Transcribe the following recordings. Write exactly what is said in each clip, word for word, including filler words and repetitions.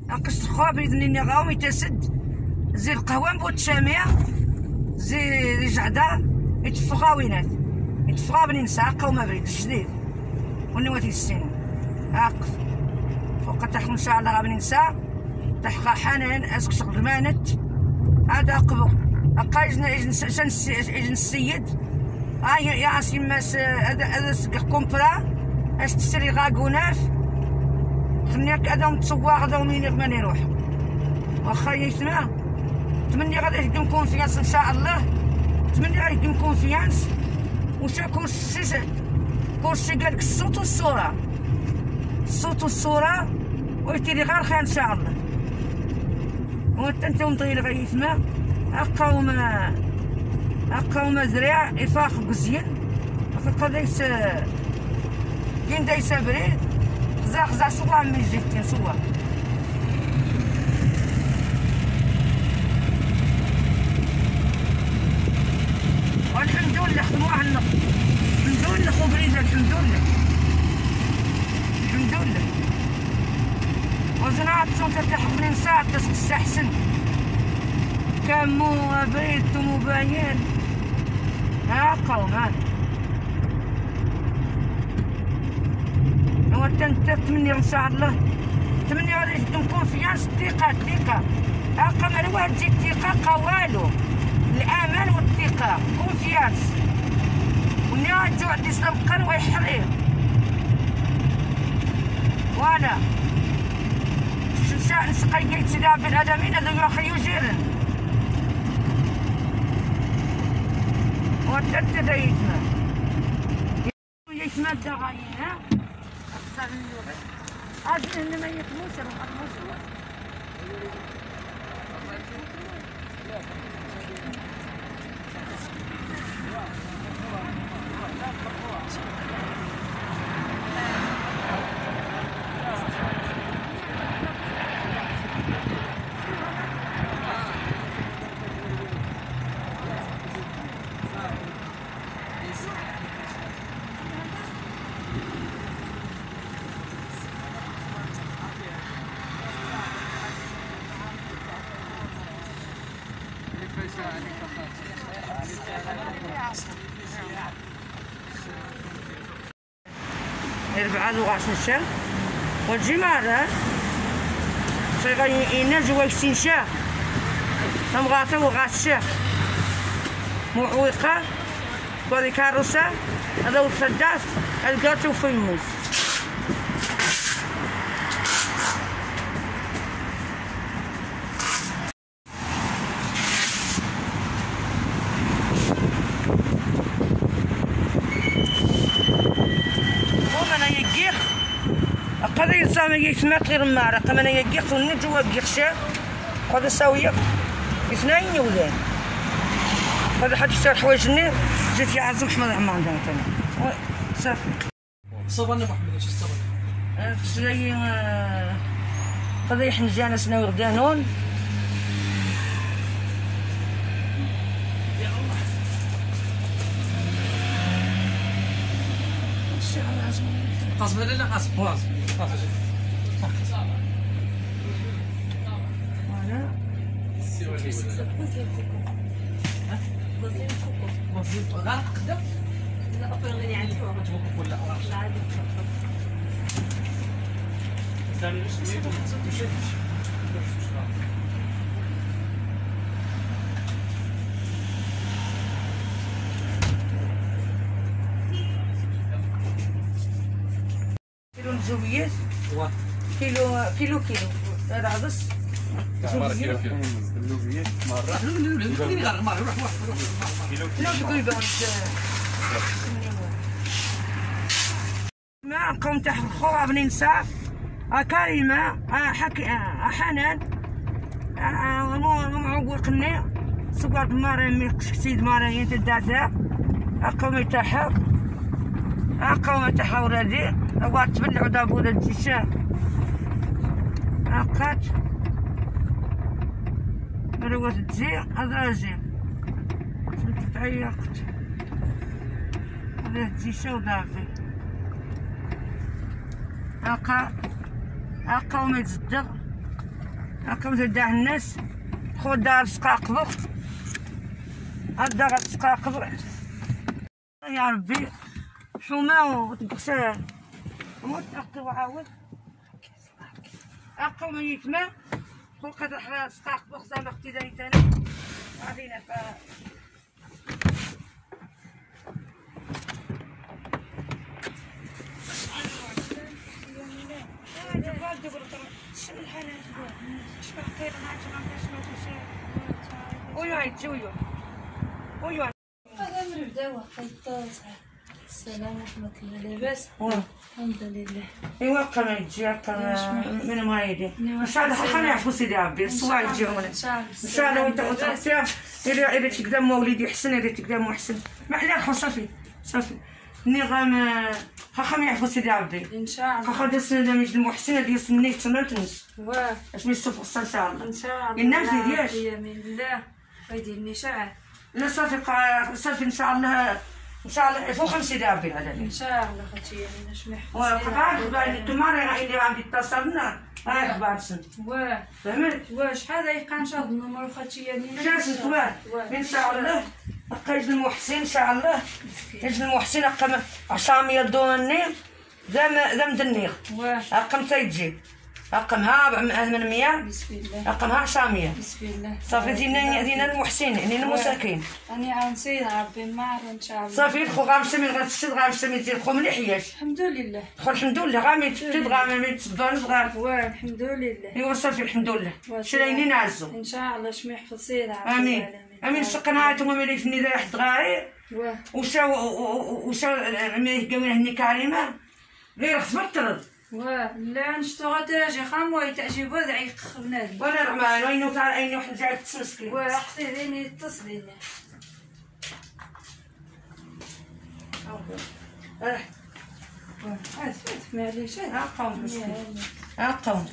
اقش تخوا بإذن غاوم يتسد زي القهوة بوت شامية زي جعدة يتفغاوينات يتفغا بني نسا قوما بريد الجديد ونواتي السن اقف فوق تحكم ان شاء الله غابني نسا تحقا حنان اسك شغل مانت هذا قبو اقا يجن يجن السيد هاي يا عسي ماس هذا هذا كومبرا اش تشري غاكوناف خليك هذا متصوغ هذا ومين ما يروح واخا يسمع تمني غادي يديم كونفيانس ان شاء الله تمني غادي يديم كونفيانس وشا كلشي كلشي قالك الصوت والصورة الصوت والصورة ويتيري غير خير ان شاء الله وانت انت ونطيل غيسمع اقاوم اقاوم زريع افاق قزين فقد دايس كين دايس بريد خزا خزا سوا من جهتين سوا والحمد لله خدموها لنا الحمد لله خو بريد الحمد لله الحمد لله وزنات صوت تحقني نساعد تستحسن كمو بريد مبين ها قوم ها وانت تمني ان شاء الله تمني غادي تكون كونفيانس الثقة الثقة ها قمر واحد تجي الثقة قوالو الأمان والثقة كونفيانس ونيا جو عندي سلمقر ويحرير وانا شمشاء نسقي تدا بالادمين هذا يخيو جيرن وانت تدايتنا يتما الدغاين ها اختار اللغة هذه اللي ما يفهموش الموضوع الربعة لغاش نشا والجمارة صيغي إنا جواك سنشا تمغاطة وغاشا معوقة بادي كاروسة هذا وتصدات القاتو في الموز قد يصام يسمات غير المارة قمنا يقيق ونجوا قيقشا قد ساوية اثنين ولاد قد حد يسار حوايجني جيت يعزم حمد عمان تاني صافي صبرنا محمد واش صبرنا شوي قد يحن جانا سناوي غدانون يا الله ان شاء الله عزم قاسم لا لا قاسم قاسم voilà. كيلو الجويات كيلو كيلو كيلو هذا عدس مرة كيلو كيلو اللوبيات مرة كيلو تقريبا ما قوم تحت الخوة بني نساء كريمة حكي حنان معوقني صبرت مرة ميقشكتيد مرة ينتداتا قوم يتحق قوم يتحق ولادي أبغى تبلعوا دابولا الجيشة هاكات مروة تجي هذا جي كنت تعيقت هذا الجيشة ودافي هاكا هاكا وما يتصدق هاكم داه الناس خذ دار سقاقبو هدا غتسقاقبو يا ربي حومه وتبقى ومتأقي وعاود أقوم من يتما فوق هذا سقاقبو خزامة اختي داري تانا غادينا ف وياي وياي وياي هذا نبدا واحد السلام ورحمة الله لاباس الحمد لله ايوا قام يجي قام من ما يدي ان شاء الله خلينا نعرفوا سيدي ربي الصوالح يجيهم ان شاء الله وانت وتعطيها الا الا تقدم مولدي حسن الا تقدم محسن ما حنا خو صافي صافي النظام خا ما يعرفوا سيدي ربي ان شاء الله خا ديال السنه ميج المحسن ديال السنه تما تنس واه اش ميستوفق ان شاء الله ان شاء الله ينام في دياش بيمين الله ويدير شاعر لا صافي صافي ان شاء الله ان شاء الله فوق خمس سيدي ربي هذا ان شاء الله خوتي يعني نشمح وقع اخبار نتوما راه اللي غادي اتصلنا راه اخبار سن واه فهمت واه شحال غيبقى ان شاء الله النمر خوتي يعني جالس نتوما ان شاء الله بقى يجي المحسن ان شاء الله يجي المحسن رقم عشرة دوني ذا ذا مدنيغ واه رقم تيجي رقمها ثمانمية بسم الله رقمها عشرة بسم الله صافي دينا دينا المحسنين يعني المساكين راني عاون سيد ربي ما ان شاء الله صافي دخل غامشي من غتشد غامشي من تيدخل مليح ياش الحمد لله دخل الحمد لله غامي تفقد غامي تصبر صغار واه الحمد لله ايوا صافي الحمد لله شرايني نعزو ان شاء الله شمي يحفظ سيد ربي امين امين شقنا هاتو ملي في النداء حد غاري واه وشاو وشاو ملي كاوين هني كريمه غير خصبر ترد واه لا نشتو غادي خام وي تعجبو دعي بنادم وانا رمان وينو تاع عيني واحد جاي تسمسكين واه اختي ديني اتصلي لي اه واه اسف معليش ها قوم مسكين ها قوم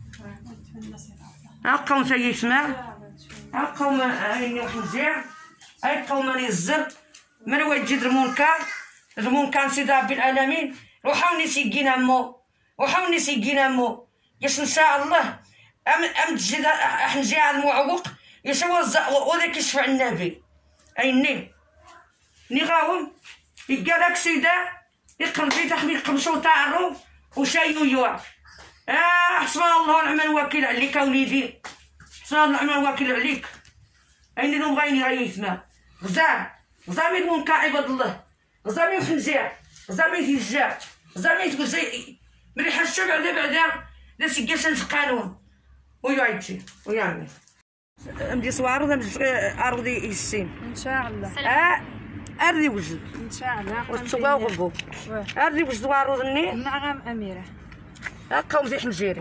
ها قوم تيسمع ها قوم عيني واحد جاي اي قوم راني الزر من هو يجي المنكر المنكر سيدي ربي العالمين وحاولني سيكينا مو وحاولني سيكينا مو ياش ان شاء الله ام ام تجي حنجي على المعوق ياش هو وذاك يشفع النبي عيني ني غاوم يقالك سيدا يقلبي تاخذي قمشو تاعرو وشايو يوع اه حسبنا الله ونعم الوكيل عليك وليدي حسبنا الله ونعم الوكيل عليك عيني لو بغيني غيثما غزال غزامي المنكر عباد الله غزامي وحنجاع غزامي تيجاع غزامي تقول زي ملي حشو بعدا بعدا لا سيكاش القانون ويعيطي ويعمل مدي صوارو ارضي السين ان شاء الله اه ارضي وجد ان شاء الله وتسوى غبو ارضي وجد وارو ظني نعم اميره هاكا وزي حنجيري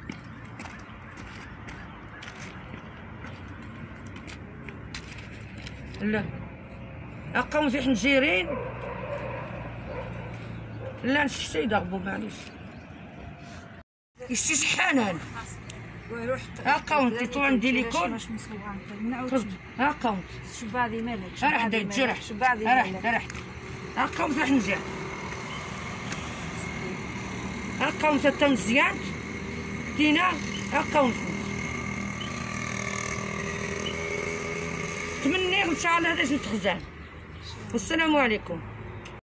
لا هاكا وزي حنجيرين لا نشتي دغبو معليش يشتي شحال وروح هاكا ونت تو عندي ليكون واش مسوعه هاكا ونت شبعدي مالك راح ديتجرح شبعدي راح مالك راح هاكا ونت حنجي هاكا ونت تا مزيان دينا هاكا ونت تمني ان شاء الله هذا نتخزان والسلام عليكم.